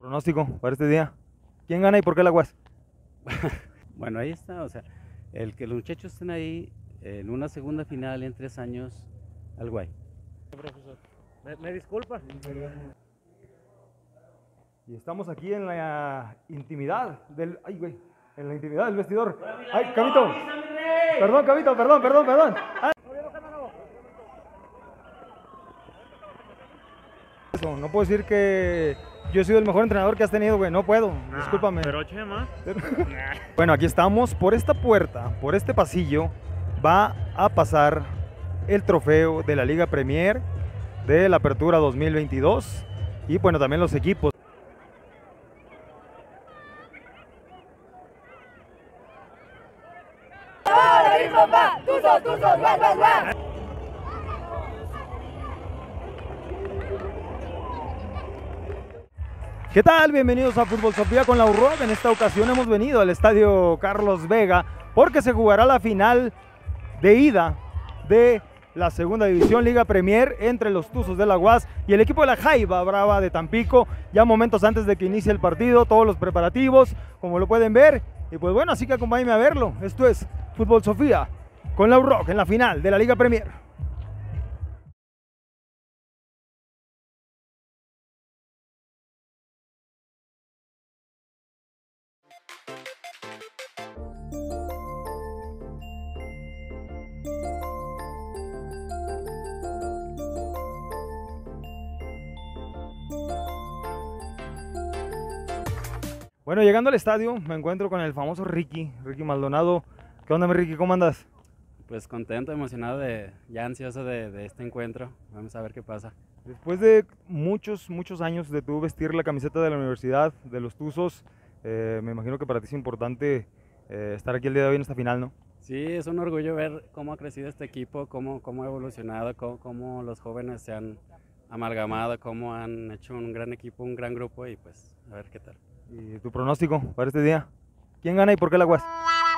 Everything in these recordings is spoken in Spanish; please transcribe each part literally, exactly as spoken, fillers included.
Pronóstico para este día. ¿Quién gana y por qué la U A S? Bueno, ahí está, o sea, el que los muchachos estén ahí en una segunda final en tres años, al guay. Profesor, ¿me, me disculpa? Y estamos aquí en la intimidad del... ¡Ay, güey! En la intimidad del vestidor. ¡Ay, Camito! Perdón, Camito, perdón, perdón, perdón. ¡Ay! Eso, no puedo decir que yo he sido el mejor entrenador que has tenido, güey. No puedo, Nah, discúlpame. Pero Chema. Bueno, aquí estamos. Por esta puerta, por este pasillo, va a pasar el trofeo de la Liga Premier de la Apertura dos mil veintidós. Y bueno, también los equipos. ¿Qué tal? Bienvenidos a Fútbol Sofía con la U R O C. En esta ocasión hemos venido al estadio Carlos Vega porque se jugará la final de ida de la segunda división Liga Premier entre los Tuzos de la U A S y el equipo de la Jaiba Brava de Tampico. Ya momentos antes de que inicie el partido, todos los preparativos, como lo pueden ver. Y pues bueno, así que acompáñenme a verlo. Esto es Fútbol Sofía con la U R O C en la final de la Liga Premier. Bueno, llegando al estadio me encuentro con el famoso Ricky, Ricky Maldonado. ¿Qué onda, mi Ricky? ¿Cómo andas? Pues contento, emocionado, de, ya ansioso de, de este encuentro. Vamos a ver qué pasa. Después de muchos, muchos años de tú vestir la camiseta de la universidad, de los Tuzos, eh, me imagino que para ti es importante eh, estar aquí el día de hoy en esta final, ¿no? Sí, es un orgullo ver cómo ha crecido este equipo, cómo, cómo ha evolucionado, cómo, cómo los jóvenes se han amalgamado, cómo han hecho un gran equipo, un gran grupo y pues a ver qué tal. ¿Y tu pronóstico para este día? ¿Quién gana y por qué la U A S?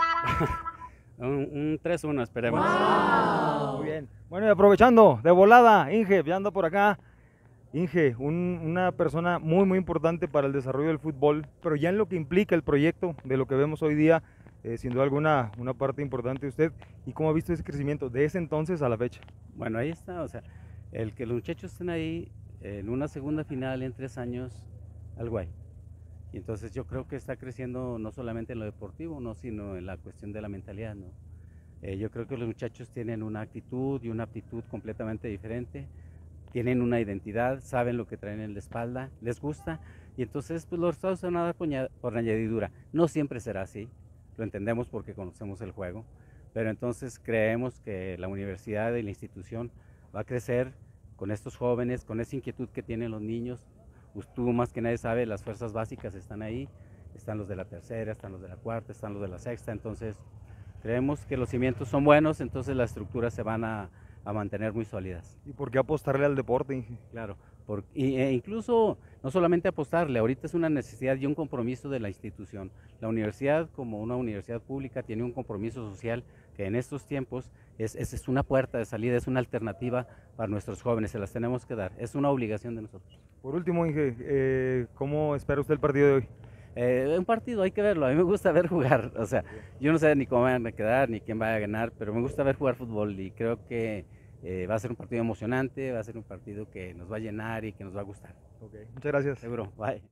un un tres uno, esperemos. ¡Wow! Muy bien. Bueno, y aprovechando, de volada, Inge, ya anda por acá. Inge, un, una persona muy, muy importante para el desarrollo del fútbol, pero ya en lo que implica el proyecto de lo que vemos hoy día, eh, sin duda alguna, una parte importante de usted. ¿Y cómo ha visto ese crecimiento de ese entonces a la fecha? Bueno, ahí está, o sea, el que los muchachos estén ahí en una segunda final en tres años, al guay. Y entonces yo creo que está creciendo no solamente en lo deportivo, no, sino en la cuestión de la mentalidad, ¿no? Eh, yo creo que los muchachos tienen una actitud y una aptitud completamente diferente, tienen una identidad, saben lo que traen en la espalda, les gusta, y entonces pues los resultados se van a dar por añadidura. No siempre será así, lo entendemos porque conocemos el juego, pero entonces creemos que la universidad y la institución va a crecer con estos jóvenes, con esa inquietud que tienen los niños. Tú más que nadie sabe, las fuerzas básicas están ahí, están los de la tercera, están los de la cuarta, están los de la sexta, entonces creemos que los cimientos son buenos, entonces las estructuras se van a, a mantener muy sólidas. ¿Y por qué apostarle al deporte, Inge? Claro, por, y, e incluso no solamente apostarle, ahorita es una necesidad y un compromiso de la institución. La universidad, como una universidad pública, tiene un compromiso social que en estos tiempos es, es, es una puerta de salida, es una alternativa para nuestros jóvenes, se las tenemos que dar, es una obligación de nosotros. Por último, Inge, eh, ¿cómo espera usted el partido de hoy? Eh, un partido hay que verlo, a mí me gusta ver jugar, o sea, yo no sé ni cómo van a quedar, ni quién va a ganar, pero me gusta ver jugar fútbol y creo que eh, va a ser un partido emocionante, va a ser un partido que nos va a llenar y que nos va a gustar. Okay, muchas gracias. Seguro, bye.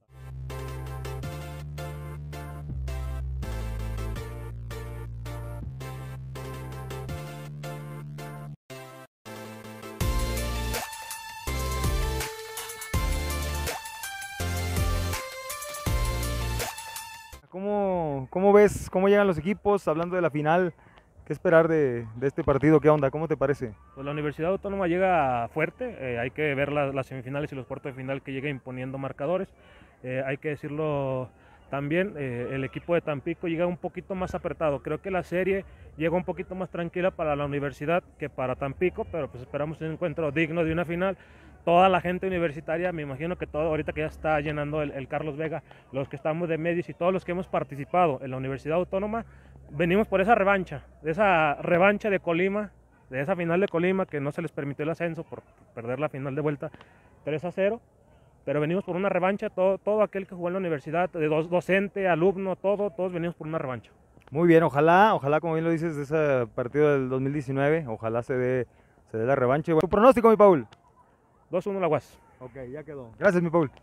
¿Cómo, ¿Cómo ves, cómo llegan los equipos? Hablando de la final, ¿qué esperar de, de este partido? ¿Qué onda? ¿Cómo te parece? Pues la Universidad Autónoma llega fuerte, eh, hay que ver la, las semifinales y los cuartos de final que llega imponiendo marcadores. Eh, hay que decirlo también, eh, el equipo de Tampico llega un poquito más apretado. Creo que la serie llega un poquito más tranquila para la universidad que para Tampico, pero pues esperamos un encuentro digno de una final. Toda la gente universitaria, me imagino que todo, ahorita que ya está llenando el, el Carlos Vega, los que estamos de medios y todos los que hemos participado en la Universidad Autónoma, venimos por esa revancha, de esa revancha de Colima, de esa final de Colima que no se les permitió el ascenso por perder la final de vuelta tres a cero. pero venimos por una revancha, todo, todo aquel que jugó en la universidad, de dos, docente, alumno, todo, todos venimos por una revancha. Muy bien, ojalá, ojalá, como bien lo dices, de ese partido del dos mil diecinueve, ojalá se dé, se dé la revancha. ¿Tu pronóstico, mi Paul? dos uno la U A S. Ok, ya quedó. Gracias, mi Paul.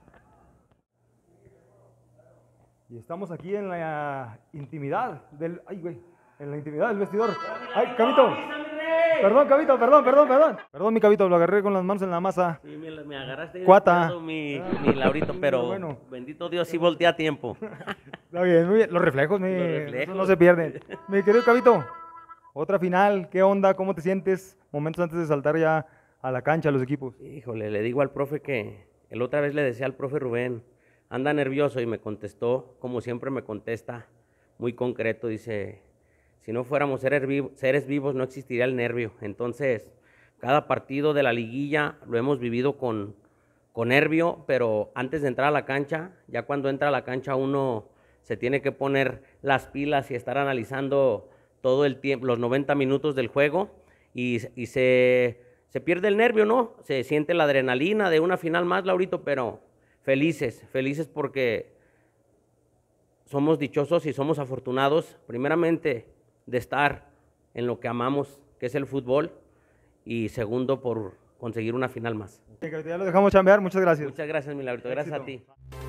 Y estamos aquí en la intimidad del... Ay, güey, en la intimidad del vestidor. Ay, Cabito. Perdón, Cabito, perdón, perdón, perdón. Perdón, mi Cabito, lo agarré con las manos en la masa. Sí, me, me agarraste. Cuata. Mi, mi Laurito, pero bueno. Bendito Dios, sí volteé a tiempo. Está bien, muy bien. Los reflejos, mi, Los reflejos. no se pierden. Mi querido Cabito, otra final, ¿qué onda? ¿Cómo te sientes? Momentos antes de saltar ya a la cancha a los equipos. Híjole, le digo al profe que el otra vez le decía al profe Rubén, anda nervioso, y me contestó, como siempre me contesta, muy concreto, dice, si no fuéramos seres vivos, seres vivos no existiría el nervio. Entonces, cada partido de la liguilla lo hemos vivido con, con nervio, pero antes de entrar a la cancha, ya cuando entra a la cancha uno se tiene que poner las pilas y estar analizando todo el tiempo, los noventa minutos del juego, y, y se, se pierde el nervio, ¿no? Se siente la adrenalina de una final más, Laurito, pero felices, felices porque somos dichosos y somos afortunados, primeramente, de estar en lo que amamos, que es el fútbol, y segundo, por conseguir una final más. Ya lo dejamos chambear, muchas gracias. Muchas gracias, mi Laurito, gracias a ti.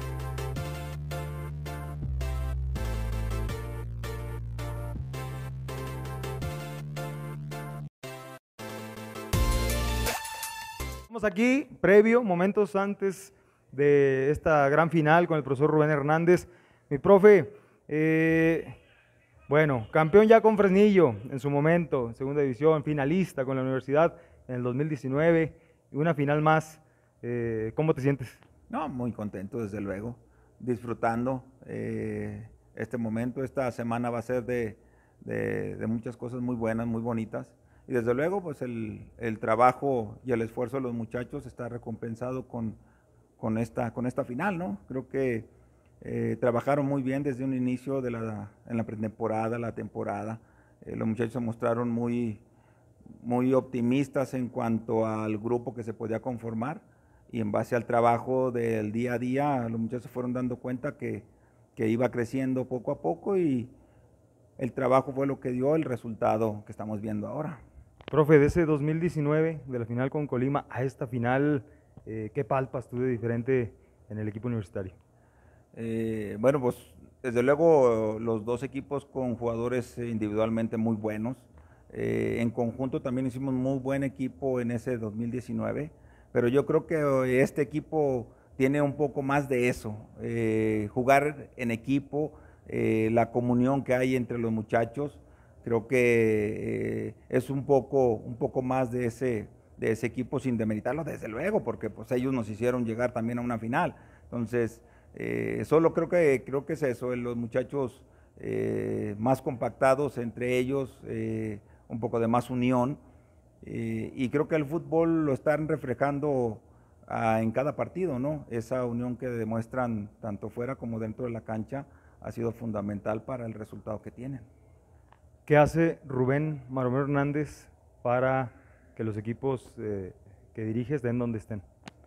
Estamos aquí, previo, momentos antes de esta gran final con el profesor Rubén Hernández. Mi profe, eh, bueno, campeón ya con Fresnillo en su momento, en segunda división, finalista con la universidad en el dos mil diecinueve y una final más. Eh, ¿Cómo te sientes? No, muy contento, desde luego, disfrutando eh, este momento. Esta semana va a ser de, de, de muchas cosas muy buenas, muy bonitas. Y desde luego, pues el, el trabajo y el esfuerzo de los muchachos está recompensado con, con, esta, con esta final, ¿no? Creo que eh, trabajaron muy bien desde un inicio de la, en la pretemporada, la temporada. Eh, los muchachos se mostraron muy, muy optimistas en cuanto al grupo que se podía conformar, y en base al trabajo del día a día, los muchachos fueron dando cuenta que, que iba creciendo poco a poco, y el trabajo fue lo que dio el resultado que estamos viendo ahora. Profe, de ese dos mil diecinueve, de la final con Colima a esta final, eh, ¿qué palpas tú de diferente en el equipo universitario? Eh, bueno, pues desde luego los dos equipos con jugadores individualmente muy buenos. Eh, en conjunto también hicimos muy buen equipo en ese dos mil diecinueve, pero yo creo que este equipo tiene un poco más de eso, eh, jugar en equipo, eh, la comunión que hay entre los muchachos. Creo que eh, es un poco, un poco más de ese, de ese equipo, sin demeritarlo, desde luego, porque pues ellos nos hicieron llegar también a una final. Entonces, eh, solo creo que, creo que es eso, los muchachos eh, más compactados entre ellos, eh, un poco de más unión, eh, y creo que el fútbol lo están reflejando ah, en cada partido, ¿no? Esa unión que demuestran tanto fuera como dentro de la cancha ha sido fundamental para el resultado que tienen. ¿Qué hace Rubén Maromero Hernández para que los equipos eh, que diriges den donde estén?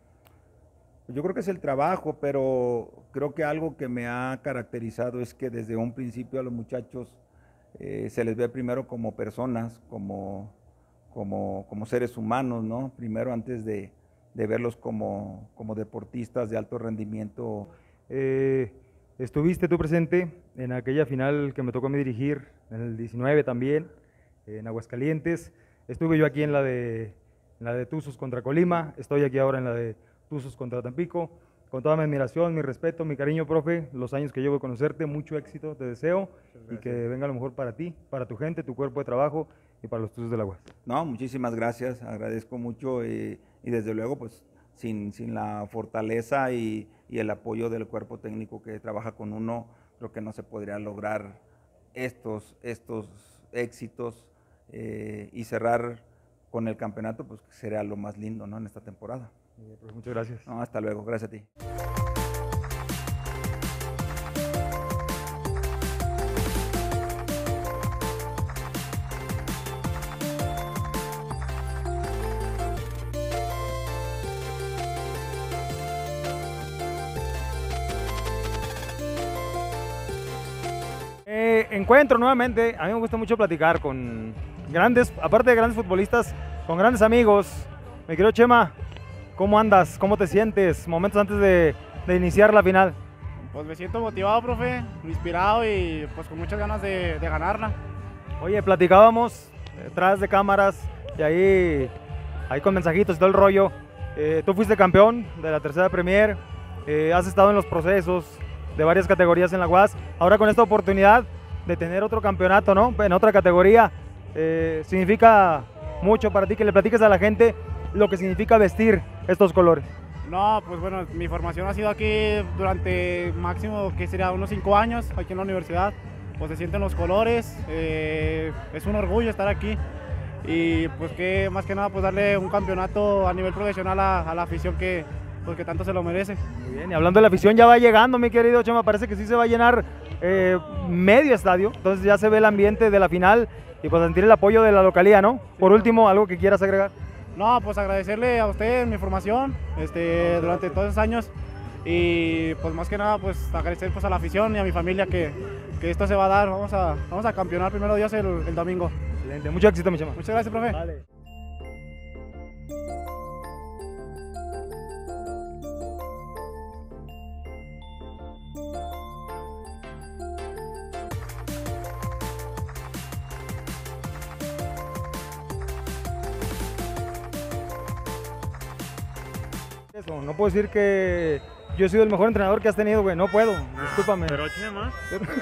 Yo creo que es el trabajo, pero creo que algo que me ha caracterizado es que desde un principio a los muchachos eh, se les ve primero como personas, como, como, como seres humanos, ¿no? Primero antes de, de verlos como, como deportistas de alto rendimiento. Eh, Estuviste tú presente en aquella final que me tocó a mí dirigir, en el diecinueve también, en Aguascalientes. Estuve yo aquí en la de, en la de Tuzos contra Colima, estoy aquí ahora en la de Tuzos contra Tampico. Con toda mi admiración, mi respeto, mi cariño, profe, los años que llevo de conocerte, mucho éxito te deseo y que venga lo mejor para ti, para tu gente, tu cuerpo de trabajo y para los Tuzos del Agua. No, muchísimas gracias, agradezco mucho y, y desde luego pues sin, sin la fortaleza y, y el apoyo del cuerpo técnico que trabaja con uno, creo que no se podría lograr estos, estos éxitos eh, y cerrar con el campeonato, pues sería lo más lindo, ¿no? En esta temporada. Muchas gracias. No, hasta luego, gracias a ti. encuentro nuevamente. A mí me gusta mucho platicar con grandes, aparte de grandes futbolistas, con grandes amigos. Mi querido Chema, ¿cómo andas? ¿Cómo te sientes? Momentos antes de, de iniciar la final. Pues me siento motivado, profe, inspirado y pues con muchas ganas de, de ganarla. Oye, platicábamos detrás de cámaras y ahí, ahí con mensajitos y todo el rollo. Eh, tú fuiste campeón de la tercera Premier, eh, has estado en los procesos de varias categorías en la U A S. Ahora con esta oportunidad de tener otro campeonato, ¿no? En otra categoría, eh, significa mucho para ti que le platiques a la gente lo que significa vestir estos colores. No, pues bueno, mi formación ha sido aquí durante máximo, que sería unos cinco años, aquí en la universidad. Pues se sienten los colores, eh, es un orgullo estar aquí. Y pues que más que nada pues darle un campeonato a nivel profesional a, a la afición que, pues, que tanto se lo merece. Muy bien, y hablando de la afición, ya va llegando, mi querido Chema, parece que sí se va a llenar eh, medio estadio, entonces ya se ve el ambiente de la final y pues sentir el apoyo de la localía, ¿no? Por último, ¿algo que quieras agregar? No, pues agradecerle a usted mi formación este, durante todos esos años y pues más que nada pues agradecer pues a la afición y a mi familia que, que esto se va a dar. Vamos a, vamos a campeonar primero Dios el, el domingo. Excelente, mucho éxito, mi Chema. Muchas gracias, profe. Vale. Eso, no puedo decir que yo he sido el mejor entrenador que has tenido, güey, no puedo, discúlpame. Pero Chema.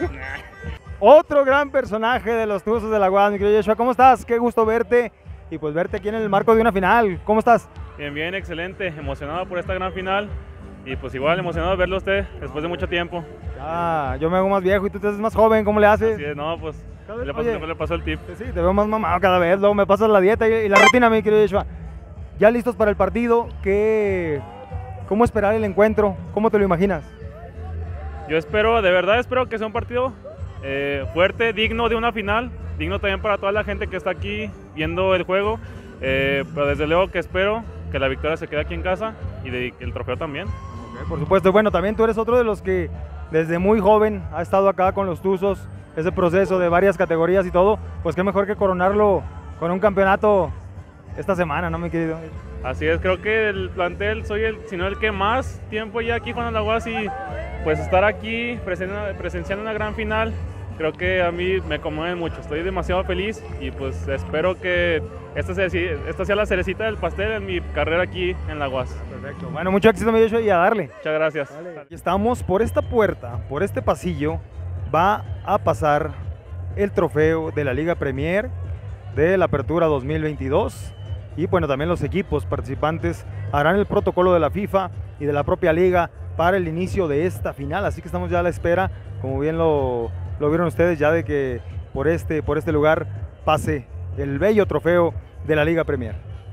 Otro gran personaje de los Tuzos de la U A S, mi querido Joshua, ¿cómo estás? Qué gusto verte y pues verte aquí en el marco de una final, ¿cómo estás? Bien, bien, excelente, emocionado por esta gran final y pues igual emocionado de verlo a usted después de mucho tiempo. Ah, yo me hago más viejo y tú te haces más joven, ¿cómo le haces? Así es, no, pues Cada vez- le pasó, oye. le pasó el tip. Sí, te veo más mamado cada vez, luego me pasas la dieta y, y la rutina, mi querido Joshua. Ya listos para el partido, ¿qué, ¿cómo esperar el encuentro? ¿Cómo te lo imaginas? Yo espero, de verdad espero que sea un partido eh, fuerte, digno de una final, digno también para toda la gente que está aquí viendo el juego, eh, pero desde luego que espero que la victoria se quede aquí en casa y de, el trofeo también. Ok, por supuesto, bueno, también tú eres otro de los que desde muy joven ha estado acá con los Tuzos, ese proceso de varias categorías y todo, pues qué mejor que coronarlo con un campeonato esta semana, ¿no, mi querido? Así es, creo que el plantel soy el, si no el que más tiempo ya aquí jugando en la U A S y pues estar aquí presen- presenciando una gran final, creo que a mí me conmueve mucho, estoy demasiado feliz y pues espero que esta sea, esta sea la cerecita del pastel en mi carrera aquí en la U A S. Perfecto, bueno, mucho éxito, mi Joshua, y a darle. Muchas gracias. Aquí estamos, por esta puerta, por este pasillo, va a pasar el trofeo de la Liga Premier de la Apertura dos mil veintidós. Y bueno, también los equipos participantes harán el protocolo de la FIFA y de la propia liga para el inicio de esta final. Así que estamos ya a la espera, como bien lo, lo vieron ustedes, ya de que por este, por este lugar pase el bello trofeo de la Liga Premier.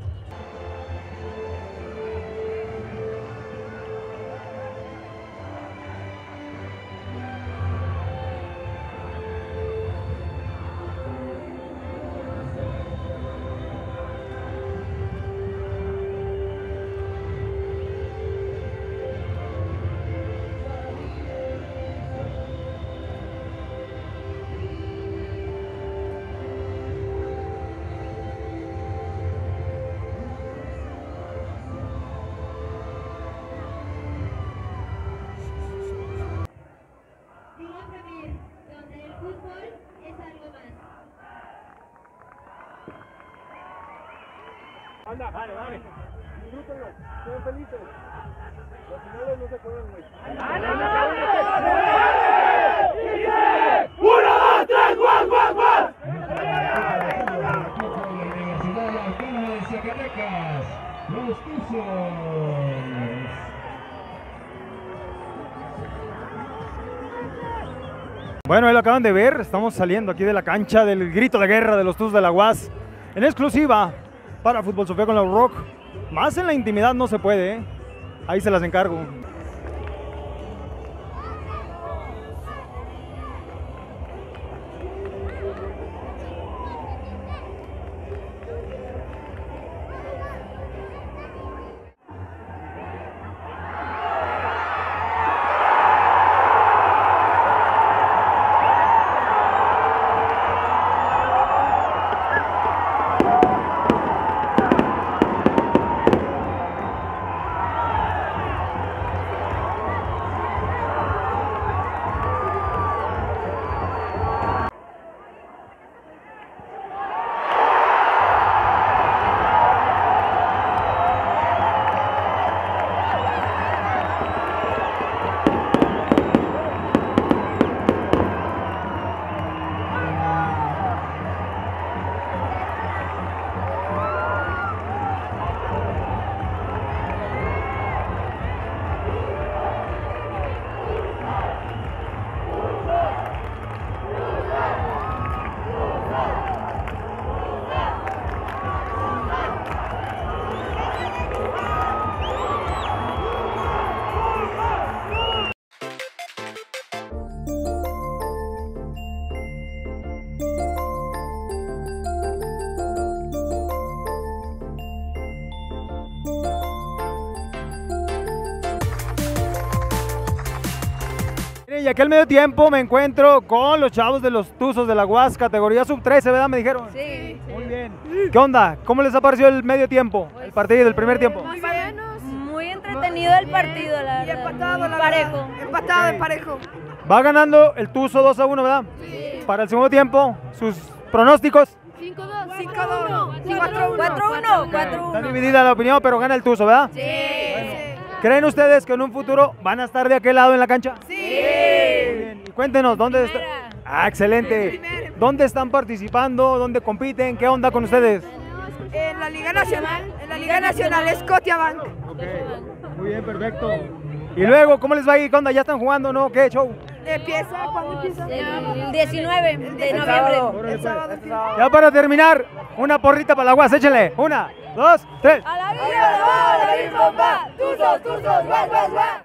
Liga Premier, donde el fútbol es algo más. Anda, vale, vale. Disfrútenlo, sean felices. Los finales no se juegan, güey. Bueno, ahí lo acaban de ver, estamos saliendo aquí de la cancha del grito de guerra de los Tuzos de la U A S en exclusiva para Fútbol Sofía con la Rock. Más en la intimidad no se puede, ¿eh? Ahí se las encargo. y aquí al medio tiempo me encuentro con los chavos de los Tuzos de la U A S, categoría sub trece, ¿verdad? Me dijeron. Sí. Muy bien. ¿Qué onda? ¿Cómo les ha parecido el medio tiempo? El partido, el primer tiempo. Muy bien. Muy entretenido el partido, la Y verdad. empatado, la Parejo. verdad. Empatado, en parejo. Va ganando el Tuzo dos a uno, ¿verdad? Sí. Para el segundo tiempo, sus pronósticos. cinco dos. cinco dos. cuatro uno. cuatro uno. cuatro Está uno. dividida la opinión, pero gana el Tuzo, ¿verdad? Sí. ¿Creen ustedes que en un futuro van a estar de aquel lado en la cancha? Sí. Muy bien. Y cuéntenos, ¿dónde está? Primera. Ah, excelente. ¿Dónde están participando? ¿Dónde compiten? ¿Qué onda con ustedes? En la Liga Nacional. En la Liga Nacional Scotiabank. Muy bien, perfecto. Y luego, ¿cómo les va ahí? ¿Qué onda? ¿Ya están jugando, no? ¿Qué show? Empieza, ¿cuándo empieza? El diecinueve de El noviembre. El sábado. el sábado. Ya para terminar, una porrita para la U A S, échenle. Una, dos, tres. A la vida, a la vida, bomba. Tuzos, tuzos, guas, guas, guas.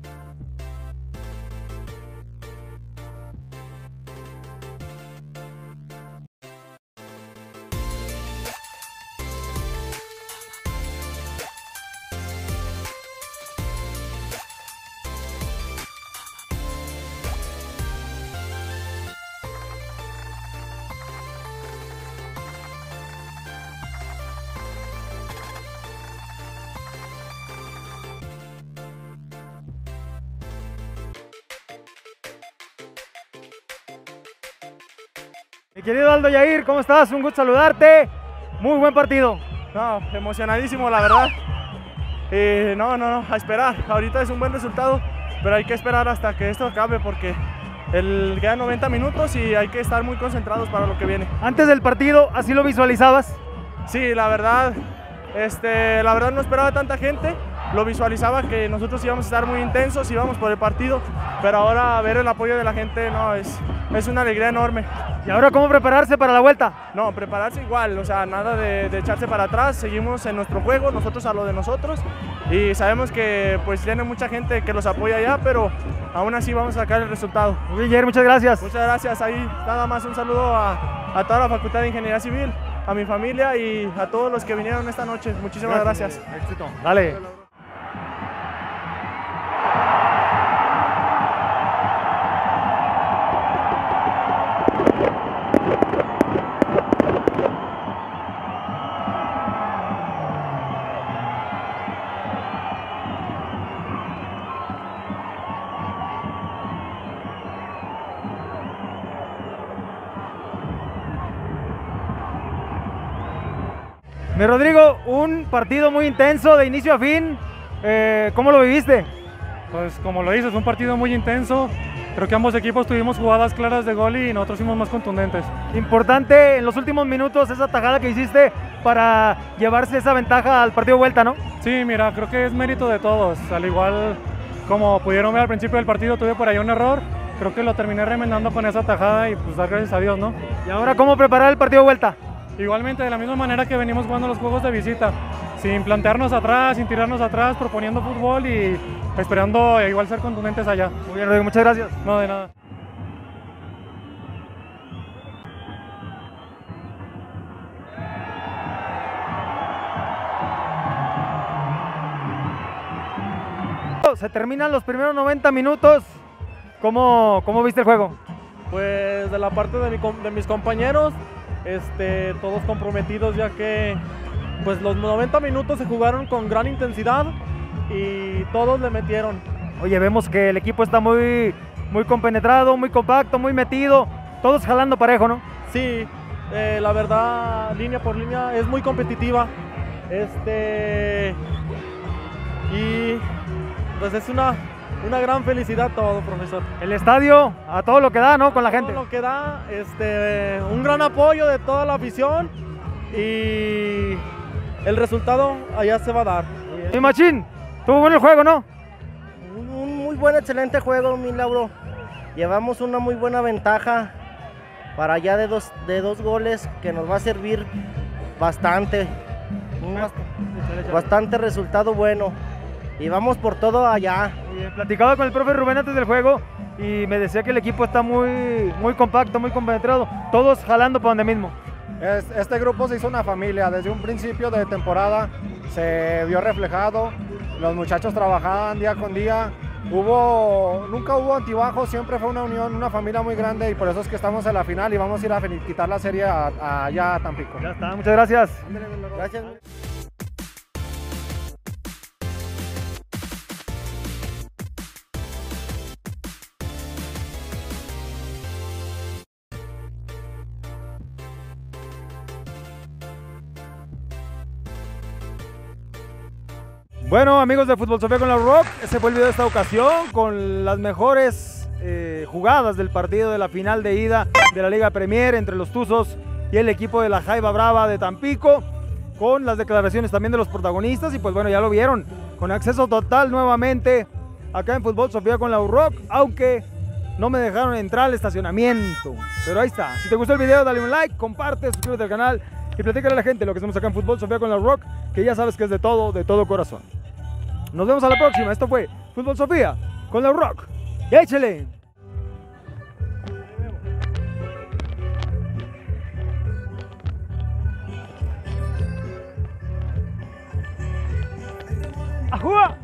Mi querido Aldo Yair, ¿cómo estás? Un gusto saludarte. Muy buen partido. No, emocionadísimo, la verdad. Y no, no, no, a esperar. Ahorita es un buen resultado, pero hay que esperar hasta que esto acabe porque el, quedan noventa minutos y hay que estar muy concentrados para lo que viene. Antes del partido, ¿así lo visualizabas? Sí, la verdad, este, la verdad no esperaba tanta gente. Lo visualizaba que nosotros íbamos a estar muy intensos, íbamos por el partido, pero ahora ver el apoyo de la gente, no, es, es una alegría enorme. ¿Y ahora cómo prepararse para la vuelta? No, prepararse igual, o sea, nada de, de echarse para atrás, seguimos en nuestro juego, nosotros a lo de nosotros, y sabemos que pues tiene mucha gente que los apoya allá, pero aún así vamos a sacar el resultado. Muy bien, Yair, muchas gracias. Muchas gracias, ahí nada más un saludo a, a toda la Facultad de Ingeniería Civil, a mi familia y a todos los que vinieron esta noche. Muchísimas gracias. Éxito. Dale. Mi Rodrigo, un partido muy intenso de inicio a fin. Eh, ¿Cómo lo viviste? Pues como lo dices, un partido muy intenso. Creo que ambos equipos tuvimos jugadas claras de gol y nosotros fuimos más contundentes. Importante en los últimos minutos esa tajada que hiciste para llevarse esa ventaja al partido de vuelta, ¿no? Sí, mira, creo que es mérito de todos. Al igual como pudieron ver al principio del partido, tuve por ahí un error. Creo que lo terminé remendando con esa tajada y pues dar gracias a Dios, ¿no? ¿Y ahora cómo preparar el partido de vuelta? Igualmente, de la misma manera que venimos jugando los juegos de visita, sin plantearnos atrás, sin tirarnos atrás, proponiendo fútbol y esperando igual ser contundentes allá. Muy bien, Rodrigo, muchas gracias. No, de nada. Se terminan los primeros noventa minutos. ¿Cómo, cómo viste el juego? Pues de la parte de, mi, de mis compañeros, este, todos comprometidos ya que pues los noventa minutos se jugaron con gran intensidad y todos le metieron. Oye, vemos que el equipo está muy, muy compenetrado, muy compacto, muy metido, todos jalando parejo, ¿no? Sí, eh, la verdad, línea por línea es muy competitiva. Este, y pues es una, una gran felicidad todo, profesor. El estadio a todo lo que da, ¿no? Con la gente. Todo lo que da, este, un gran apoyo de toda la afición y el resultado allá se va a dar. Y Machín, tuvo bueno el juego, ¿no? Un, un muy buen, excelente juego, mi Lauro. Llevamos una muy buena ventaja para allá de dos, de dos goles que nos va a servir bastante. Un bast- bastante resultado bueno. Y vamos por todo allá. Platicaba con el profe Rubén antes del juego y me decía que el equipo está muy, muy compacto, muy compenetrado, todos jalando para donde mismo. Este grupo se hizo una familia, desde un principio de temporada se vio reflejado, los muchachos trabajaban día con día hubo, nunca hubo antibajos, siempre fue una unión, una familia muy grande y por eso es que estamos en la final y vamos a ir a quitar la serie a, a, allá a Tampico. Ya está, muchas gracias. Gracias. Bueno, amigos de Fútbol Sofía con la Rock, ese fue el video de esta ocasión con las mejores eh, jugadas del partido de la final de ida de la Liga Premier entre los Tuzos y el equipo de la Jaiba Brava de Tampico, con las declaraciones también de los protagonistas y pues bueno, ya lo vieron, con acceso total nuevamente acá en Fútbol Sofía con la Rock, aunque no me dejaron entrar al estacionamiento, pero ahí está. Si te gustó el video, dale un like, comparte, suscríbete al canal y platícale a la gente lo que hacemos acá en Fútbol Sofía con la Rock, que ya sabes que es de todo, de todo corazón. Nos vemos a la próxima. Esto fue Fútbol Sofía con la Rock. ¡Y échale! ¡Ajúa!